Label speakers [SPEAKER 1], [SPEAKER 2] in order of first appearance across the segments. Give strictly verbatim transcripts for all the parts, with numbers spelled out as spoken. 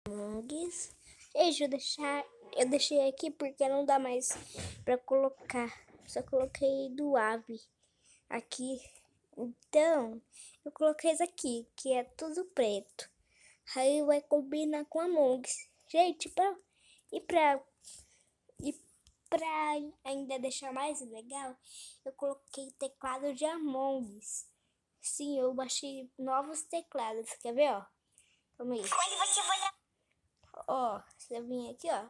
[SPEAKER 1] Mongs. Deixa eu deixar. Eu deixei aqui porque não dá mais pra colocar. Só coloquei do ave aqui. Então, eu coloquei esse aqui, que é tudo preto. Aí vai combinar com a Mongs. Gente, pra, e pra. E pra ainda deixar mais legal, eu coloquei teclado de Among Us. Sim, eu baixei novos teclados. Quer ver, ó? Calma aí.
[SPEAKER 2] Quando você vai...
[SPEAKER 1] Ó, você vem aqui, ó.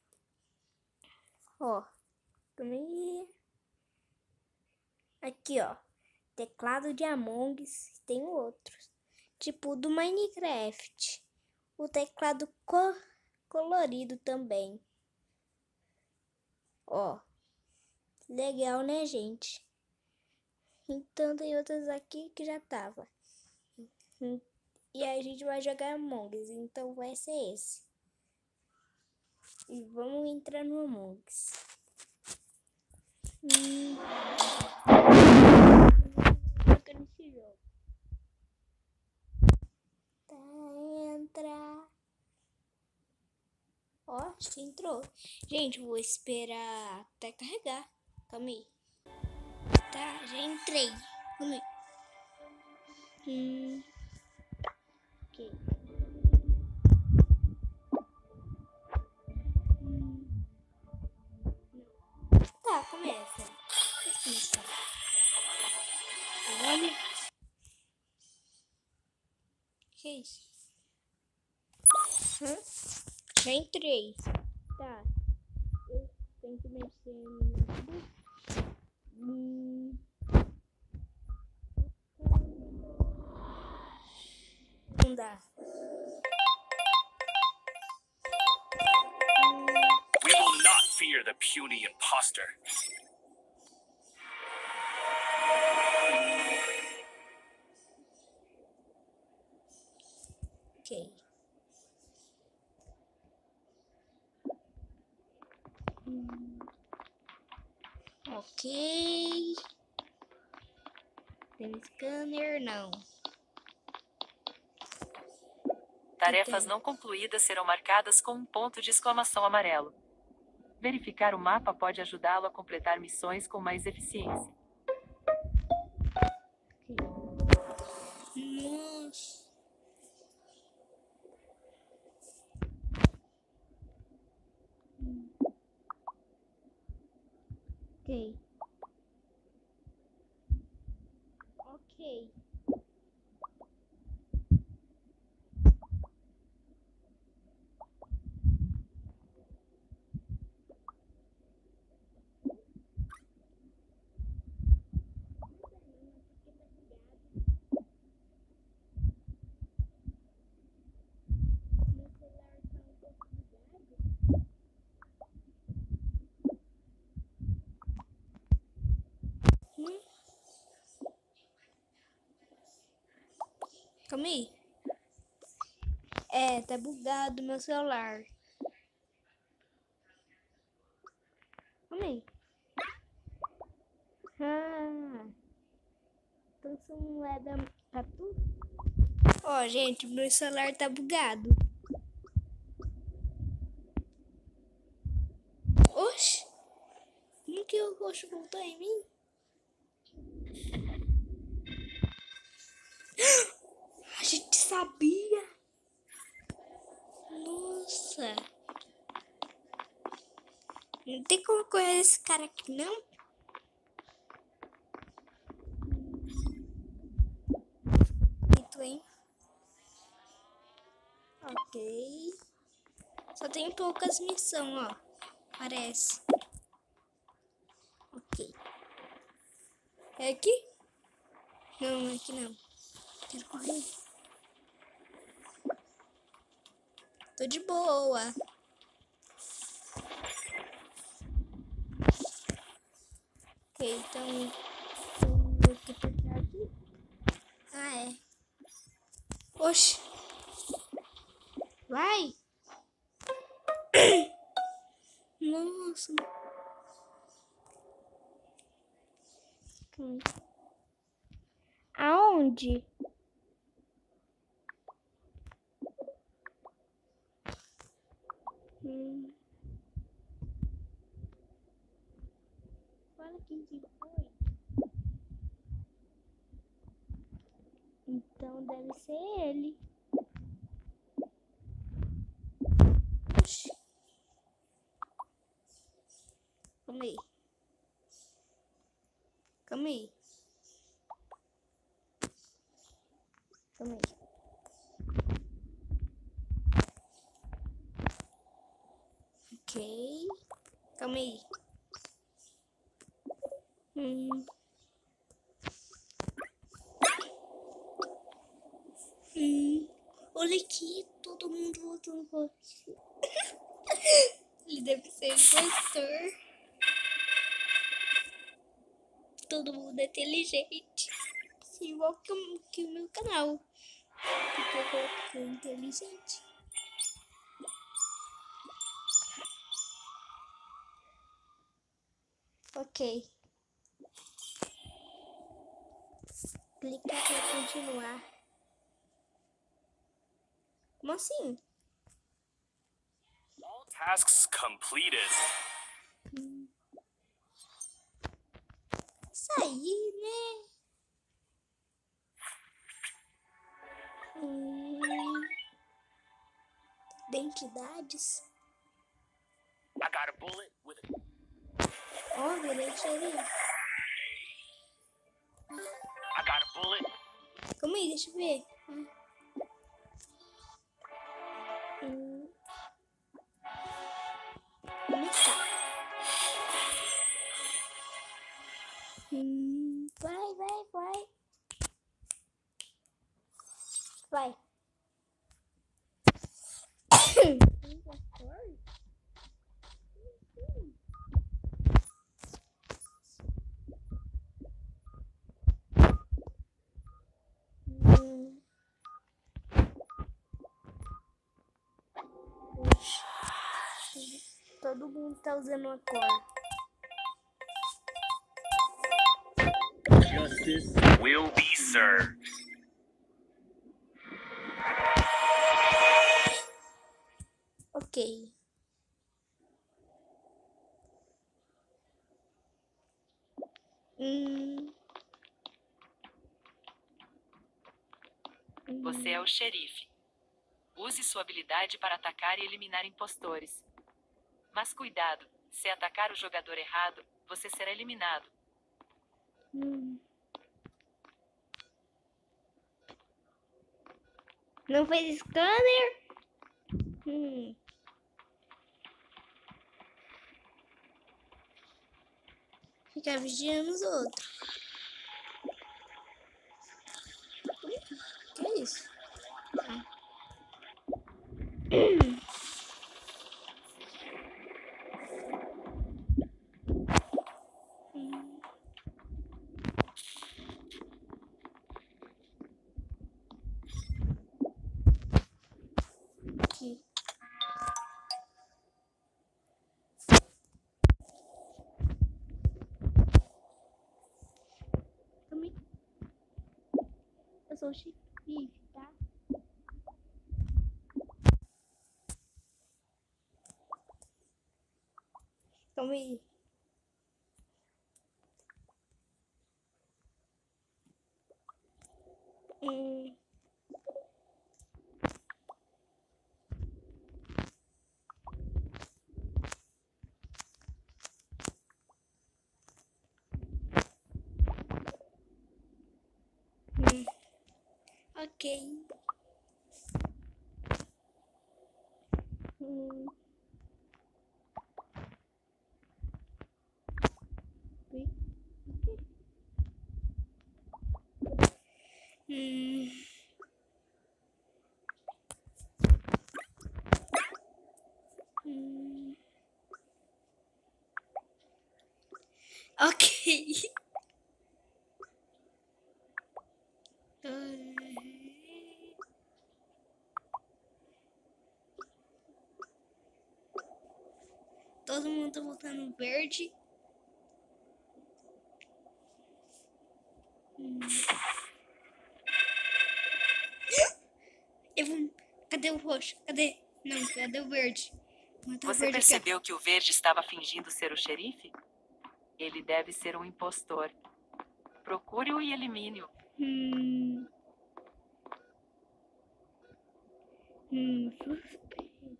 [SPEAKER 1] Ó. Calma aí. Aqui, ó. Teclado de Among Us. Tem outros. Tipo do Minecraft. O teclado co colorido também. Ó. Legal, né, gente? Então tem outras aqui que já tava. E aí a gente vai jogar Among Us. Então vai ser esse. E vamos entrar no Among Us. Hum. Nesse jogo. Tá, entra. Ó, acho que entrou. Gente, vou esperar até carregar. Calma aí. Tá, já entrei. Calma aí. Hum. Ok. Hum. Tá, começa. Começa. Olha. Que isso? Hã? Já entrei. Tá. Eu tenho que mexer no... Hum. Não dá.
[SPEAKER 2] We will not fear the puny imposter.
[SPEAKER 1] Ok. Hum. Ok. Tem scanner? Não.
[SPEAKER 3] Tarefas não concluídas serão marcadas com um ponto de exclamação amarelo. Verificar o mapa pode ajudá-lo a completar missões com mais eficiência.
[SPEAKER 1] Nossa. Hum. Ok. Ok. Hum? Calma aí. É, tá bugado meu celular. Calma aí. Ah. Então isso não é da tatu? Ó, gente, meu celular tá bugado. Oxi. Como que o roxo voltou em mim? A gente sabia. Nossa. Não tem como correr esse cara aqui, não? Muito bem. Ok. Só tem poucas missões, ó. Parece. Ok. É aqui? Não, aqui não. Quero correr. Tô de boa. Ok, então... Vou ter que apertar aqui. Ah, é. Oxi. Vai. Nossa. Hum. Aonde? Hum. Fala quem que foi. Então deve ser ele. Oxi. Calma aí. Calma aí. Calma aí. Ok. Calma aí. Hum. Hum. Olha aqui, todo mundo voltando com ele deve ser impostor. Todo mundo é inteligente. Igual que, o- que o meu canal. Porque eu coloquei inteligente. Ok. Clicar para continuar. Como assim?
[SPEAKER 2] All tasks completed.
[SPEAKER 1] Hum. Sair, né? Hum. Identidades.
[SPEAKER 2] I got a bullet with a
[SPEAKER 1] Ó, oh, virei xerife.
[SPEAKER 2] I got a bullet.
[SPEAKER 1] Calma aí, deixa eu ver. Hum. Começar. Hum. Vai, vai, vai. Vai. Hum. Oxi. Todo mundo tá usando uma cor.
[SPEAKER 2] Justice will be served.
[SPEAKER 1] Ok. Hum.
[SPEAKER 3] Você é o xerife. Use sua habilidade para atacar e eliminar impostores. Mas cuidado, se atacar o jogador errado, você será eliminado.
[SPEAKER 1] Hum. Não fez scanner? Hum. Ficar vigiando os outros. Que é isso? Ah. Hum. Aqui. Também. Eu sou o xerife, tá? Calma aí. Hum. Hum. Ok. Hum. Ui. Hum. Hum. Ok. Ai. Todo mundo tá voltando verde. Hum. Eu vou... Cadê o roxo? Cadê? Não, cadê o verde? Matar o
[SPEAKER 3] Você
[SPEAKER 1] verde aqui, ó.
[SPEAKER 3] percebeu que o verde estava fingindo ser o xerife? Ele deve ser um impostor. Procure-o e elimine-o.
[SPEAKER 1] Hum. Hum, suspeito.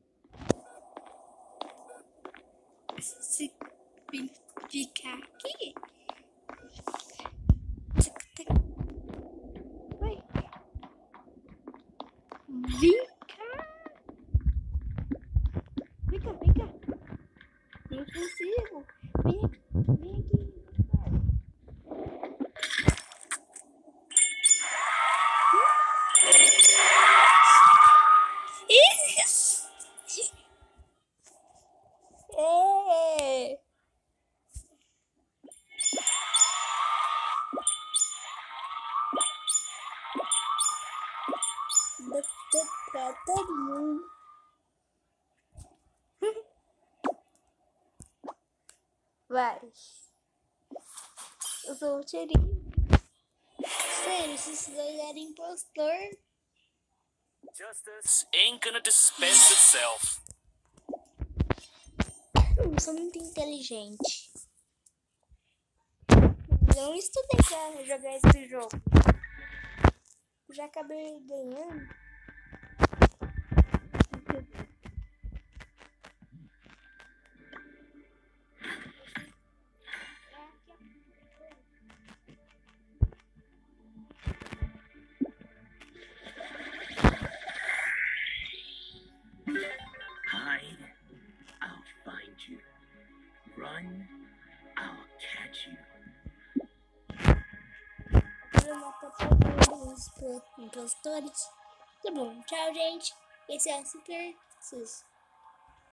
[SPEAKER 1] Se ficar aqui. Vai. Vem cá. Vem cá, vem cá. Não consigo. Vem aqui. Vem aqui. É. Pra todo mundo. Vai. Eu sou o cheirinho. Sério, se esses dois eram impostor.
[SPEAKER 2] Justice ain't gonna dispense itself.
[SPEAKER 1] Eu sou muito inteligente. Não estudei pra jogar esse jogo. Já acabei ganhando.
[SPEAKER 2] Hide, I'll find you. Run, I'll catch you.
[SPEAKER 1] Eu mato todos os impostores. Tá bom, tchau, gente. Esse é o Super Sus.